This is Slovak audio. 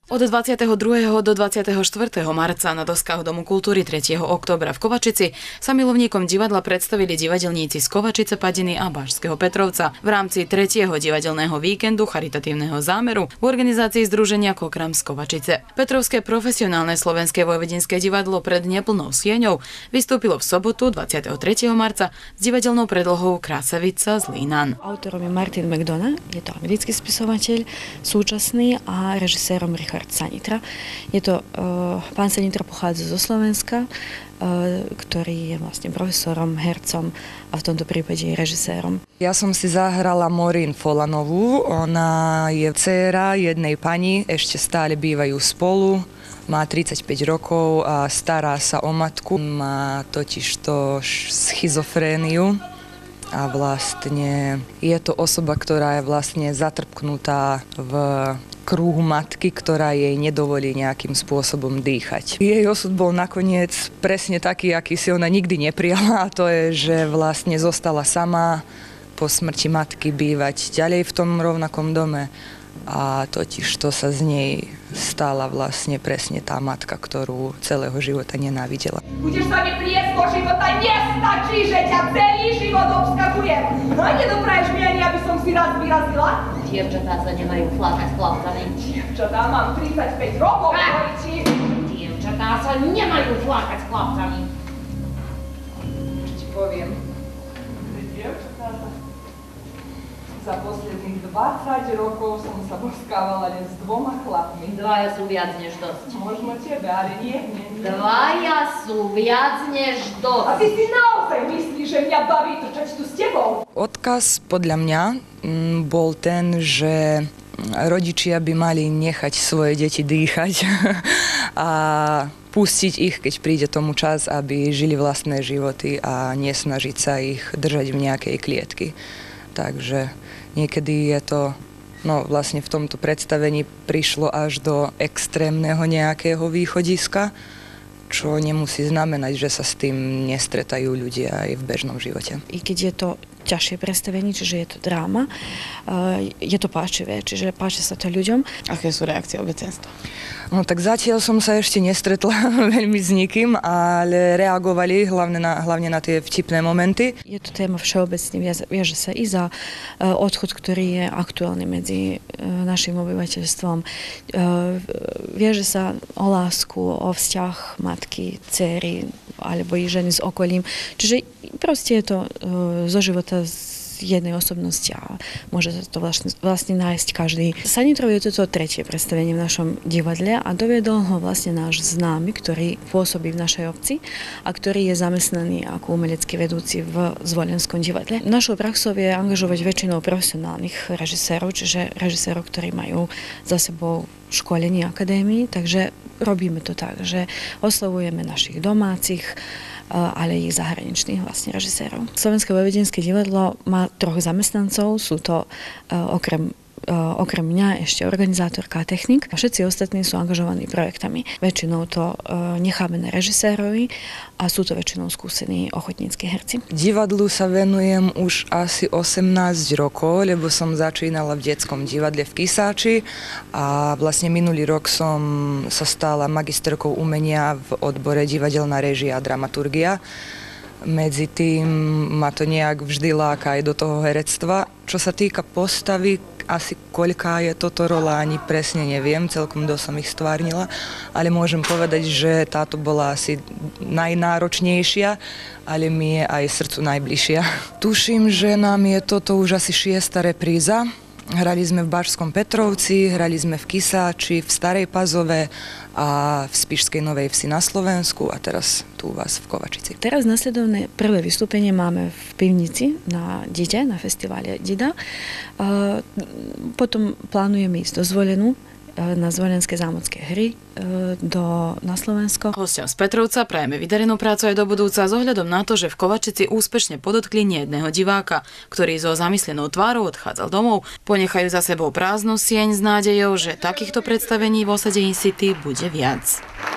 Od 22. do 24. marca na doskách Domu kultúry 3. októbra v Kovačici sa milovníkom divadla predstavili divadelníci z Kovačice, Padiny a Bašského Petrovca v rámci 3. divadelného víkendu charitatívneho zámeru v organizácii Združenia Kokram z Kovačice. Petrovské profesionálne slovenské vojvodinské divadlo pred neplnou sieňou vystúpilo v sobotu 23. marca s divadelnou predlohou Krasavica Zlínan. Autorom je Martin McDonough, je to americký spisovateľ, súčasný, a režisérom Richard Sanitra. Je to, pán Sanitra pochádza zo Slovenska, ktorý je vlastne profesorom, hercom a v tomto prípade je režisérom. Ja som si zahrala Maureen Folanovú. Ona je dcéra jednej pani, ešte stále bývajú spolu. Má 35 rokov a stará sa o matku. Má totižto schizofréniu. A vlastne je to osoba, ktorá je vlastne zatrpknutá v kruhu matky, ktorá jej nedovolí nejakým spôsobom dýchať. Jej osud bol nakoniec presne taký, aký si ona nikdy neprijala, a to je, že vlastne zostala sama po smrti matky bývať ďalej v tom rovnakom dome. A totiž to sa z nej stala vlastne presne tá matka, ktorú celého života nenávidela. Budeš sa mi priesť po života, nestačí, že ťa celý život obskakujem. No a nedopraješ mi ani, aby som si raz vyrazila? Dievčatá sa nemajú flákať chlapcami. Dievčatá, mám 35 rokov, hovoríči. Dievčatá sa nemajú flákať chlapcami. Čo ti poviem? Dievčatá za posledných 20 rokov som sa boskávala len s 2 chlapmi. Dvaja sú viac než dosť. Možno tebe, ale nie. Dvaja sú viac než dosť. A ty si naozaj myslíš, že mňa baví trčať tu s tebou? Odkaz podľa mňa bol ten, že rodičia by mali nechať svoje deti dýchať a pustiť ich, keď príde tomu čas, aby žili vlastné životy a nesnažiť sa ich držať v nejakej klietky. Takže niekedy je to, vlastne v tomto predstavení prišlo až do extrémneho nejakého východiska, čo nemusí znamenať, že sa s tým nestretajú ľudia aj v bežnom živote. I keď je to ťažšie predstavenie, čiže je to dráma, je to páčivé, čiže páči sa to ľuďom. Aké sú reakcie obecenstva? No tak zatiaľ som sa ešte nestretla veľmi s nikým, ale reagovali hlavne na tie vtipné momenty. Je to téma všeobecne, viaže sa i za odchod, ktorý je aktuálny medzi našim obyvateľstvom. Viaže sa o lásku, o vzťah matky, dcery alebo i ženy s okolím. Čiže proste je to zo života z jednej osobnosti a môže sa to vlastne nájsť každý. Sanitrov je toto 3. predstavenie v našom divadle a doviedol ho vlastne náš známy, ktorý pôsobí v našej obci a ktorý je zamestnaný ako umelecký vedúci v Zvolenskom divadle. Našou praxou je angažovať väčšinou profesionálnych režisérov, čiže režisérov, ktorí majú za sebou školenie akadémii, takže robíme to tak, že oslovujeme našich domácich, ale i zahraničných vlastne režisérov. Slovenské vojvodinské divadlo má 3 zamestnancov, sú to okrem mňa ešte organizátorka a technik. Všetci ostatní sú angažovaní projektami. Väčšinou to necháme na režisérovi a sú to väčšinou skúsení ochotnícki herci. Divadlu sa venujem už asi 18 rokov, lebo som začínala v detskom divadle v Kisáči a vlastne minulý rok som sa stala magisterkou umenia v odbore divadelná réžia a dramaturgia. Medzi tým ma to nejak vždy láka aj do toho herectva. Čo sa týka postavy, asi koľká je toto rola, ani presne neviem, celkom dosť som ich stvárnila, ale môžem povedať, že táto bola asi najnáročnejšia, ale mi je aj srdcu najbližšia. Tuším, že nám je toto už asi 6. repríza. Hrali sme v Bašskom Petrovci, hrali sme v Kisáči, v Starej Pazove a v Spišskej Novej Vsi na Slovensku a teraz tu u vás v Kovačici. Teraz nasledovné prvé vystúpenie máme v Pivnici na Dide, na festivale Dida. Potom plánujeme ísť do Zvolenu na Zvolenské zámocké hry na Slovensko. Hosťom z Petrovca prajeme vydarenú prácu aj do budúca s ohľadom na to, že v Kovačici úspešne podotkli nejedného diváka, ktorý so zamyslenou tvárou odchádzal domov. Ponechajú za sebou prázdnu sieň s nádejou, že takýchto predstavení v osade In City bude viac.